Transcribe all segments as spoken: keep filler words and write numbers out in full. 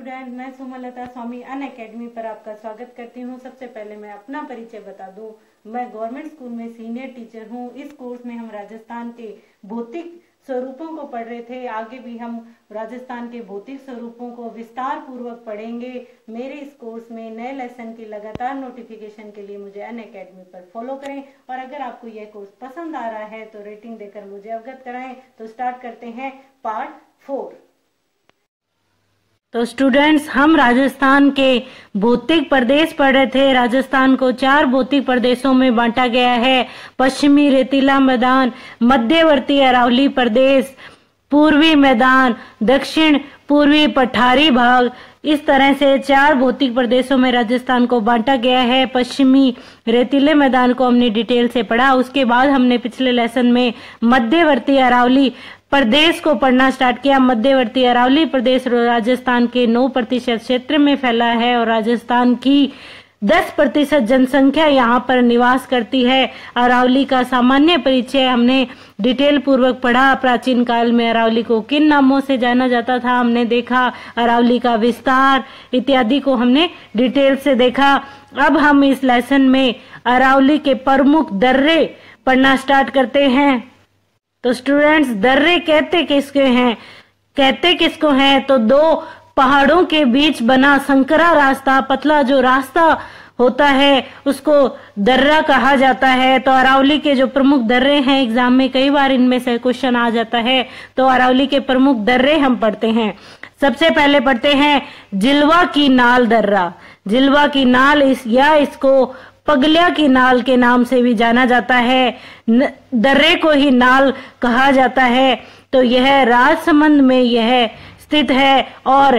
Student, मैं सुमलता स्वामी Unacademy पर आपका स्वागत करती हूँ। सबसे पहले मैं अपना परिचय बता दूं। मैं गवर्नमेंट स्कूल में सीनियर टीचर हूँ। इस कोर्स में हम राजस्थान के भौतिक स्वरूपों को पढ़ रहे थे। आगे भी हम राजस्थान के भौतिक स्वरूपों को विस्तार पूर्वक पढ़ेंगे। मेरे इस कोर्स में नए लेसन की लगातार नोटिफिकेशन के लिए मुझे अनअकैडमी पर फॉलो करें, और अगर आपको यह कोर्स पसंद आ रहा है तो रेटिंग देकर मुझे अवगत कराएं। तो स्टार्ट करते हैं पार्ट फोर। तो स्टूडेंट्स, हम राजस्थान के भौतिक प्रदेश पढ़ रहे थे। राजस्थान को चार भौतिक प्रदेशों में बांटा गया है। पश्चिमी रेतीला मैदान, मध्यवर्ती अरावली प्रदेश, पूर्वी मैदान, दक्षिण पूर्वी पठारी भाग। इस तरह से चार भौतिक प्रदेशों में राजस्थान को बांटा गया है। पश्चिमी रेतीले मैदान को हमने डिटेल से पढ़ा। उसके बाद हमने पिछले लेसन में मध्यवर्ती अरावली प्रदेश को पढ़ना स्टार्ट किया। मध्यवर्ती अरावली प्रदेश राजस्थान के नौ प्रतिशत क्षेत्र में फैला है और राजस्थान की दस प्रतिशत जनसंख्या यहाँ पर निवास करती है। अरावली का सामान्य परिचय हमने डिटेल पूर्वक पढ़ा। प्राचीन काल में अरावली को किन नामों से जाना जाता था हमने देखा। अरावली का विस्तार इत्यादि को हमने डिटेल से देखा। अब हम इस लेसन में अरावली के प्रमुख दर्रे पढ़ना स्टार्ट करते हैं। तो स्टूडेंट्स, दर्रे कहते किसके हैं कहते किसको हैं तो दो पहाड़ों के बीच बना संकरा रास्ता, पतला जो रास्ता होता है उसको दर्रा कहा जाता है। तो अरावली के जो प्रमुख दर्रे हैं, एग्जाम में कई बार इनमें से क्वेश्चन आ जाता है। तो अरावली के प्रमुख दर्रे हम पढ़ते हैं। सबसे पहले पढ़ते हैं जिलवा की नाल दर्रा। जिलवा की नाल इस या इसको पगलिया की नाल के नाम से भी जाना जाता है। दर्रे को ही नाल कहा जाता है। तो यह राजसमंद में यह स्थित है और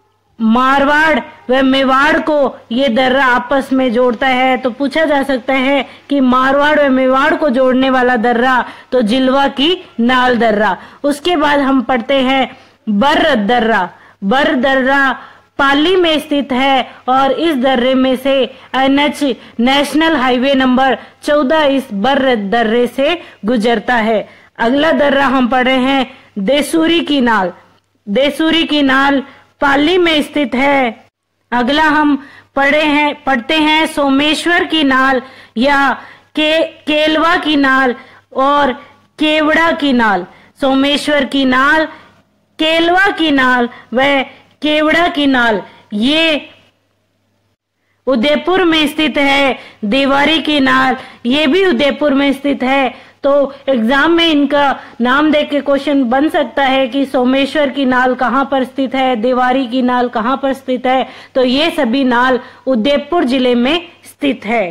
मारवाड़ व मेवाड़ को ये दर्रा आपस में जोड़ता है। तो पूछा जा सकता है कि मारवाड़ व मेवाड़ को जोड़ने वाला दर्रा तो जिलवा की नाल दर्रा। उसके बाद हम पढ़ते हैं बर दर्रा। बर दर्रा पाली में स्थित है और इस दर्रे में से एनएच नेशनल हाईवे नंबर चौदह इस बर दर्रे से गुजरता है। अगला दर्रा हम पढ़ रहे हैं देसूरी की नाल। देसूरी की नाल पाली में स्थित है। अगला हम पढ़े हैं पढ़ते हैं सोमेश्वर की नाल या के केलवा की नाल और केवड़ा की नाल। सोमेश्वर की नाल, केलवा की नाल व केवड़ा की नाल ये उदयपुर में स्थित है। देवारी की नाल ये भी उदयपुर में स्थित है। तो एग्जाम में इनका नाम देख के क्वेश्चन बन सकता है कि सोमेश्वर की नाल कहाँ पर स्थित है, देवारी की नाल कहाँ पर स्थित है। तो ये सभी नाल उदयपुर जिले में स्थित है।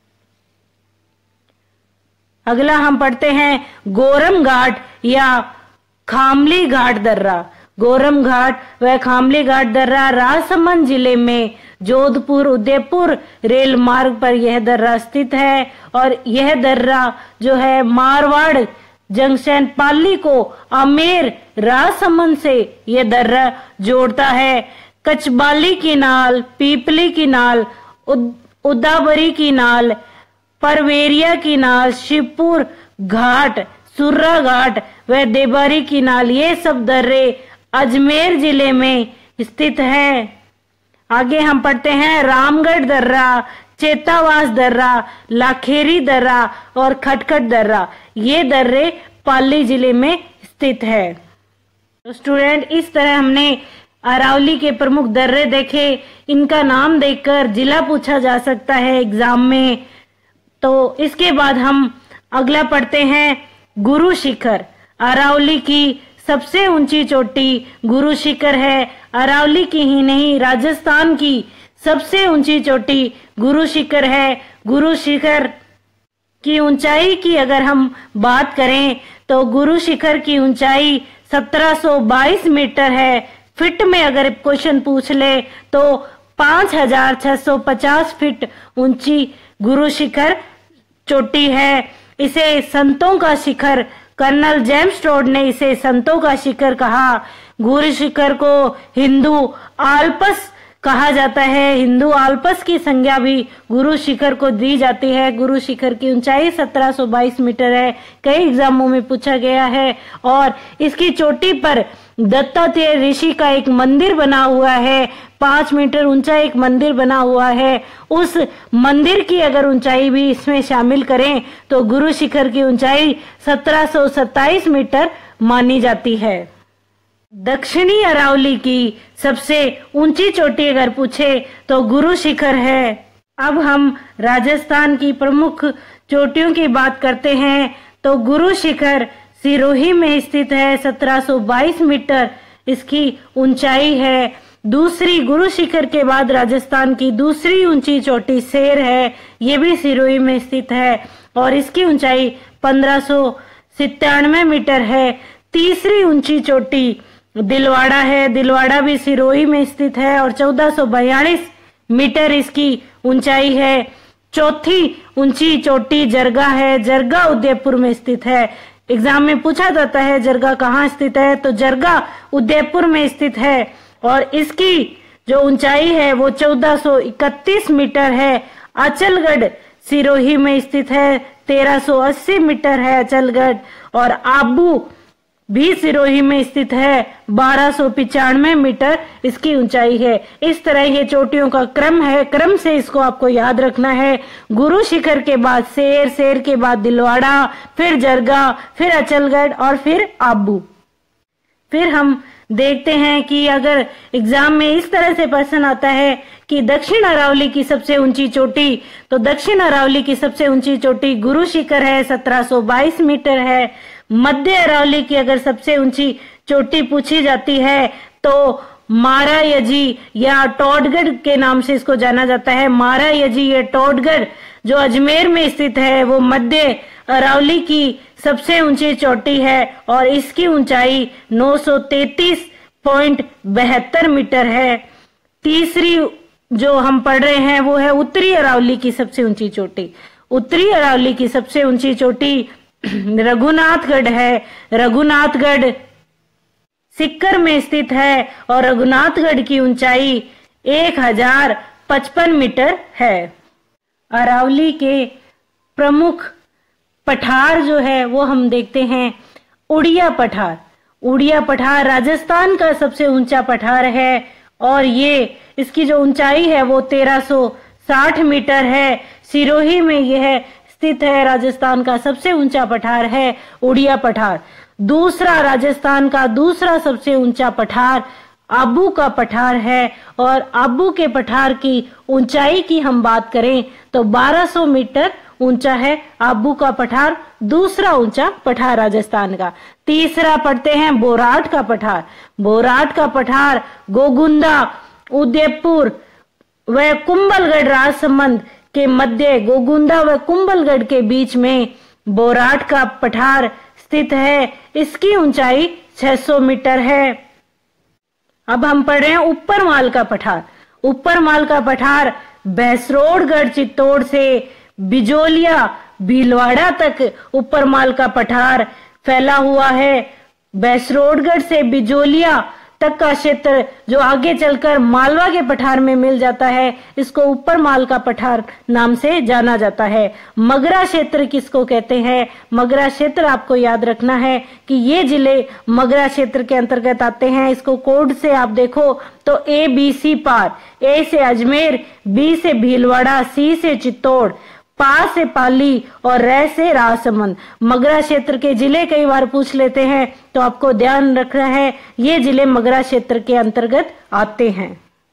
अगला हम पढ़ते हैं गोरम घाट या खामली घाट दर्रा। गोरम घाट व खामली घाट दर्रा राजसमंद जिले में जोधपुर उदयपुर रेल मार्ग पर यह दर्रा स्थित है। और यह दर्रा जो है मारवाड़ जंक्शन पाली को आमेर राजसमंद से यह दर्रा जोड़ता है। कचबाली की नाल, पीपली की नाल, उदावरी की नाल, परवेरिया की नाल, शिवपुर घाट, सुर्रा घाट व देबारी की नाल ये सब दर्रे अजमेर जिले में स्थित है। आगे हम पढ़ते हैं रामगढ़ दर्रा, चेतावास दर्रा, लाखेरी दर्रा और खटखट दर्रा। ये दर्रे पाली जिले में स्थित है। तो स्टूडेंट, इस तरह हमने अरावली के प्रमुख दर्रे देखे। इनका नाम देखकर जिला पूछा जा सकता है एग्जाम में। तो इसके बाद हम अगला पढ़ते हैं गुरु शिखर। अरावली की सबसे ऊंची चोटी गुरु शिखर है। अरावली की ही नहीं, राजस्थान की सबसे ऊंची चोटी गुरु शिखर है। गुरु शिखर की ऊंचाई की अगर हम बात करें तो गुरु शिखर की ऊंचाई सत्रह सौ बाईस मीटर है। फीट में अगर क्वेश्चन पूछ ले तो पांच हजार छह सौ पचास फीट ऊंची गुरु शिखर चोटी है। इसे संतों का शिखर, कर्नल जेम्स टोड ने इसे संतों का शिखर कहा। गुरु शिखर को हिंदू आल्पस कहा जाता है। हिंदू आल्पस की संज्ञा भी गुरु शिखर को दी जाती है। गुरु शिखर की ऊंचाई सत्रह सौ बाईस मीटर है। कई एग्जामों में पूछा गया है और इसकी चोटी पर दत्तात्रेय ऋषि का एक मंदिर बना हुआ है, पांच मीटर ऊंचा एक मंदिर बना हुआ है। उस मंदिर की अगर ऊंचाई भी इसमें शामिल करें तो गुरु शिखर की ऊंचाई सत्रह सौ सत्ताईस मीटर मानी जाती है। दक्षिणी अरावली की सबसे ऊंची चोटी अगर पूछे तो गुरु शिखर है। अब हम राजस्थान की प्रमुख चोटियों की बात करते हैं तो गुरु शिखर सिरोही में स्थित है, सत्रह सौ बाईस मीटर इसकी ऊंचाई है। दूसरी गुरु शिखर के बाद राजस्थान की दूसरी ऊंची चोटी सेर है, ये भी सिरोही में स्थित है और इसकी ऊंचाई पंद्रह सौ सित्तानवे मीटर है। तीसरी ऊंची चोटी दिलवाड़ा है, दिलवाड़ा भी सिरोही में स्थित है और चौदह सौ बयालीस मीटर इसकी ऊंचाई है। चौथी ऊंची चोटी जरगा है, जरगा उदयपुर में स्थित है। एग्जाम में पूछा जाता है जरगा कहाँ स्थित है, तो जरगा उदयपुर में स्थित है और इसकी जो ऊंचाई है वो चौदह सौ इकतीस मीटर है। अचलगढ़ सिरोही में स्थित है, तेरह सौ अस्सी मीटर है अचलगढ़ और आबू भी सिरोही में स्थित है, बारह सौ पिचानवे मीटर इसकी ऊंचाई है। इस तरह ये चोटियों का क्रम है, क्रम से इसको आपको याद रखना है। गुरु शिखर के बाद सेर, सेर के बाद दिलवाड़ा, फिर जरगा, फिर अचलगढ़ और फिर आबू। फिर हम देखते हैं कि अगर एग्जाम में इस तरह से प्रश्न आता है कि दक्षिण अरावली की सबसे ऊंची चोटी, तो दक्षिण अरावली की सबसे ऊंची चोटी गुरु शिखर है, सत्रह सौ बाईस मीटर है। मध्य अरावली की अगर सबसे ऊंची चोटी पूछी जाती है तो मारा यजी या टोडगढ़ के नाम से इसको जाना जाता है। मारा यजी या टोडगढ़ जो अजमेर में स्थित है वो मध्य अरावली की सबसे ऊंची चोटी है और इसकी ऊंचाई नौ सौ तैतीस पॉइंट बहत्तर मीटर है। तीसरी जो हम पढ़ रहे हैं वो है उत्तरी अरावली की सबसे ऊंची चोटी। उत्तरी अरावली की सबसे ऊंची चोटी रघुनाथगढ़ है। रघुनाथगढ़ सिक्कर में स्थित है और रघुनाथगढ़ की ऊंचाई एक हजार पचपन मीटर है। अरावली के प्रमुख पठार जो है वो हम देखते हैं उड़िया पठार। उड़िया पठार राजस्थान का सबसे ऊंचा पठार है और ये इसकी जो ऊंचाई है वो तेरह सौ साठ मीटर है। सिरोही में यह स्थित है, राजस्थान का सबसे ऊंचा पठार है उड़िया पठार। दूसरा राजस्थान का दूसरा सबसे ऊंचा पठार आबू का पठार है और आबू के पठार की ऊंचाई की हम बात करें तो बारह सौ मीटर ऊंचा है आबू का पठार, दूसरा ऊंचा पठार राजस्थान का। तीसरा पढ़ते हैं बोराट का पठार। बोराट का पठार गोगुंदा, उदयपुर व कुंभलगढ़ राजसमंद के मध्य, गोगुंदा व कुंभलगढ़ के बीच में बोराट का पठार स्थित है। इसकी ऊंचाई छह सौ मीटर है। अब हम पढ़ रहे हैं ऊपरमाल का पठार। ऊपरमाल का पठार भैंसरोडगढ़ चित्तौड़ से बिजोलिया भीलवाड़ा तक ऊपरमाल का पठार फैला हुआ है। भैंसरोडगढ़ से बिजोलिया तक का क्षेत्र जो आगे चलकर मालवा के पठार में मिल जाता है, इसको ऊपरमाल का पठार नाम से जाना जाता है। मगरा क्षेत्र किसको कहते हैं? मगरा क्षेत्र आपको याद रखना है कि ये जिले मगरा क्षेत्र के अंतर्गत आते हैं। इसको कोड से आप देखो तो ए बी सी पार, ए से अजमेर, बी से भीलवाड़ा, सी से चित्तौड़, पा से पाली और रै से राजसमंद। मगरा क्षेत्र के जिले कई बार पूछ लेते हैं तो आपको ध्यान रखना है ये जिले मगरा क्षेत्र के अंतर्गत आते हैं।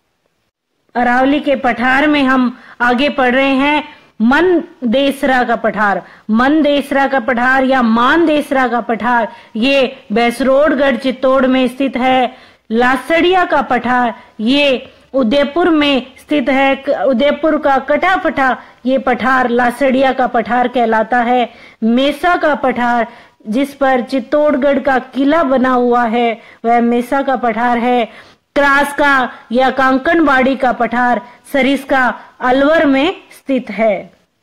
अरावली के पठार में हम आगे पढ़ रहे हैं मन देसरा का पठार। मन देसरा का पठार या मान देसरा का पठार ये भैंसरोडगढ़ चित्तौड़ में स्थित है। लासड़िया का पठार ये उदयपुर में स्थित है। उदयपुर का कटाफटा ये पठार लासड़िया का पठार कहलाता है। मेसा का पठार जिस पर चित्तौड़गढ़ का किला बना हुआ है वह मेसा का पठार है। क्रास का या कांकणबाड़ी का पठार सरिस्का अलवर में स्थित है।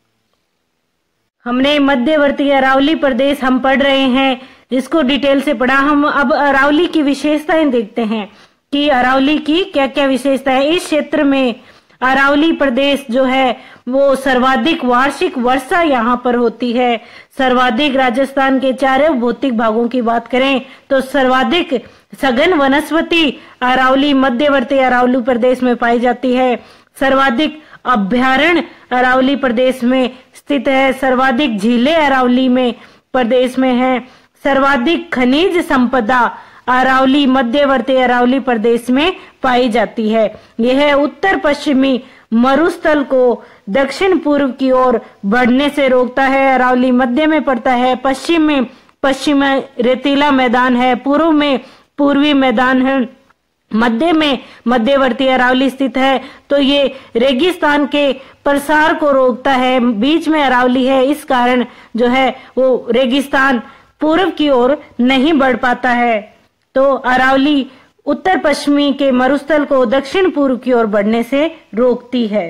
हमने मध्यवर्ती अरावली प्रदेश हम पढ़ रहे हैं जिसको डिटेल से पढ़ा। हम अब अरावली की विशेषताएं देखते हैं कि अरावली की क्या क्या विशेषता है। इस क्षेत्र में अरावली प्रदेश जो है वो सर्वाधिक वार्षिक वर्षा यहाँ पर होती है। सर्वाधिक राजस्थान के चारों भौतिक भागों की बात करें तो सर्वाधिक सघन वनस्पति अरावली मध्यवर्ती अरावली प्रदेश में पाई जाती है। सर्वाधिक अभ्यारण्य अरावली प्रदेश में स्थित है। सर्वाधिक झीलें अरावली में प्रदेश में है। सर्वाधिक खनिज संपदा अरावली मध्यवर्ती अरावली प्रदेश में पाई जाती है। यह उत्तर पश्चिमी मरुस्थल को दक्षिण पूर्व की ओर बढ़ने से रोकता है। अरावली मध्य में पड़ता है, पश्चिम में पश्चिम रेतीला मैदान है, पूर्व में पूर्वी मैदान है, मध्य में मध्यवर्ती अरावली स्थित है। तो ये रेगिस्तान के प्रसार को रोकता है। बीच में अरावली है, इस कारण जो है वो रेगिस्तान पूर्व की ओर नहीं बढ़ पाता है। तो अरावली उत्तर पश्चिमी के मरुस्थल को दक्षिण पूर्व की ओर बढ़ने से रोकती है।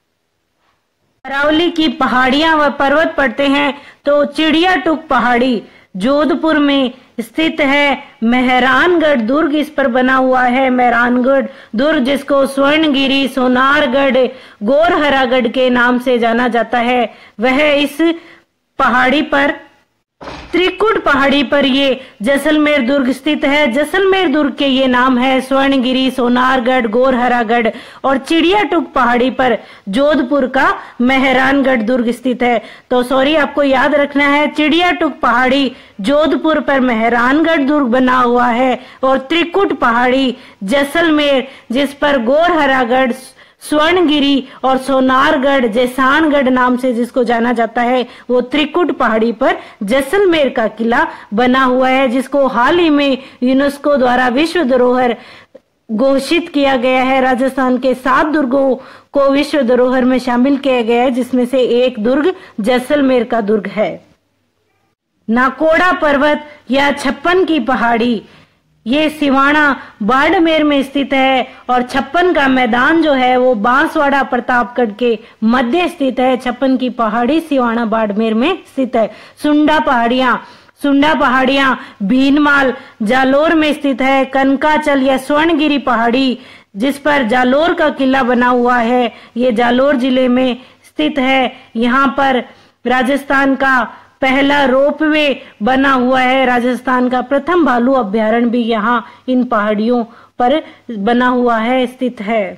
अरावली की पहाड़ियां व पर्वत पड़ते हैं तो चिड़िया टुक पहाड़ी जोधपुर में स्थित है। मेहरानगढ़ दुर्ग इस पर बना हुआ है। मेहरानगढ़ दुर्ग जिसको स्वर्णगिरी, सोनारगढ़, गोरहरागढ़ के नाम से जाना जाता है, वह इस पहाड़ी पर त्रिकुट पहाड़ी पर ये जैसलमेर दुर्ग स्थित है। जैसलमेर दुर्ग के ये नाम है स्वर्णगिरी, सोनारगढ़, गोरहरागढ़ और चिड़िया टुक पहाड़ी पर जोधपुर का मेहरानगढ़ दुर्ग स्थित है। तो सॉरी, आपको याद रखना है चिड़िया टुक पहाड़ी जोधपुर पर मेहरानगढ़ दुर्ग बना हुआ है और त्रिकुट पहाड़ी जैसलमेर जिस पर गोरहरागढ़, स्वर्णगिरी और सोनारगढ़, जैसानगढ़ नाम से जिसको जाना जाता है, वो त्रिकुट पहाड़ी पर जैसलमेर का किला बना हुआ है, जिसको हाल ही में यूनेस्को द्वारा विश्व धरोहर घोषित किया गया है। राजस्थान के सात दुर्गों को विश्व धरोहर में शामिल किया गया है, जिसमें से एक दुर्ग जैसलमेर का दुर्ग है। नाकोड़ा पर्वत या छप्पन की पहाड़ी ये सिवाना बाड़मेर में स्थित है और छप्पन का मैदान जो है वो बांसवाड़ा प्रतापगढ़ के मध्य स्थित है। छप्पन की पहाड़ी सिवाना बाड़मेर में स्थित है। सुंडा पहाड़ियां सुंडा पहाड़ियां भीनमाल जालोर में स्थित है। कनकाचल या स्वर्णगिरी पहाड़ी जिस पर जालोर का किला बना हुआ है, ये जालोर जिले में स्थित है। यहाँ पर राजस्थान का पहला रोपवे बना हुआ है। राजस्थान का प्रथम भालू अभ्यारण्य भी यहाँ इन पहाड़ियों पर बना हुआ है, स्थित है।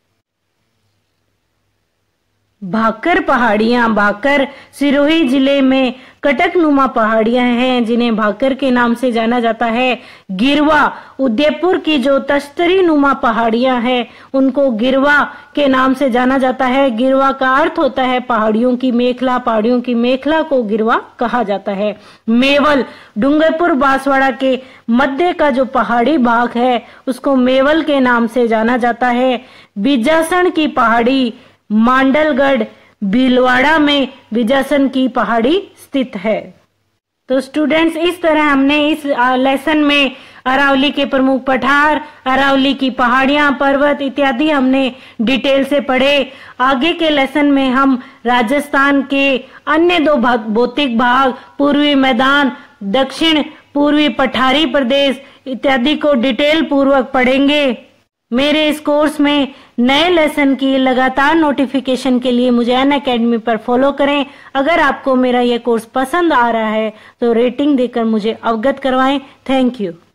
भाकर पहाड़ियां भाकर सिरोही जिले में कटकनुमा पहाड़ियां हैं, जिन्हें भाकर के नाम से जाना जाता है। गिरवा उदयपुर की जो तश्तरी नुमा पहाड़ियां हैं, उनको गिरवा के नाम से जाना जाता है। गिरवा का अर्थ होता है पहाड़ियों की मेखला। पहाड़ियों की मेखला को गिरवा कहा जाता है। मेवल डूंगरपुर बांसवाड़ा के मध्य का जो पहाड़ी भाग है, उसको मेवल के नाम से जाना जाता है। बिजासन की पहाड़ी मांडलगढ़ भीलवाड़ा में बिजासन की पहाड़ी स्थित है। तो स्टूडेंट्स, इस तरह हमने इस लेसन में अरावली के प्रमुख पठार, अरावली की पहाड़ियां, पर्वत इत्यादि हमने डिटेल से पढ़े। आगे के लेसन में हम राजस्थान के अन्य दो भौतिक भाग, पूर्वी मैदान, दक्षिण पूर्वी पठारी प्रदेश इत्यादि को डिटेल पूर्वक पढ़ेंगे। मेरे इस कोर्स में नए लेसन की लगातार नोटिफिकेशन के लिए मुझे अनअकैडमी पर फॉलो करें। अगर आपको मेरा यह कोर्स पसंद आ रहा है तो रेटिंग देकर मुझे अवगत करवाएं। Thank you.